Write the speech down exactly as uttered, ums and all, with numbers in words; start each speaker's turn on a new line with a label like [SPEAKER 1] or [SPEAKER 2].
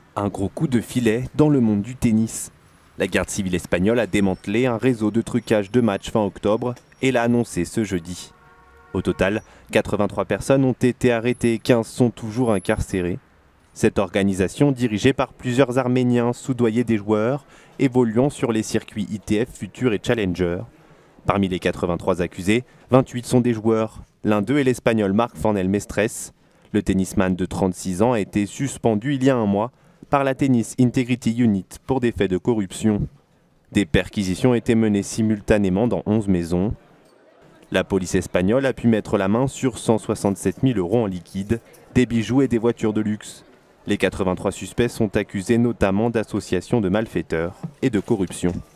[SPEAKER 1] Un gros coup de filet dans le monde du tennis. La garde civile espagnole a démantelé un réseau de trucage de matchs fin octobre et l'a annoncé ce jeudi. Au total, quatre-vingt-trois personnes ont été arrêtées et quinze sont toujours incarcérées. Cette organisation, dirigée par plusieurs Arméniens soudoyés des joueurs, évoluant sur les circuits I T F, Futur et Challenger. Parmi les quatre-vingt-trois accusés, vingt-huit sont des joueurs. L'un d'eux est l'Espagnol Marc Fornel Mestres. Le tennisman de trente-six ans a été suspendu il y a un mois par la Tennis Integrity Unit pour des faits de corruption. Des perquisitions étaient menées simultanément dans onze maisons. La police espagnole a pu mettre la main sur cent soixante-sept mille euros en liquide, des bijoux et des voitures de luxe. Les quatre-vingt-trois suspects sont accusés notamment d'association de malfaiteurs et de corruption.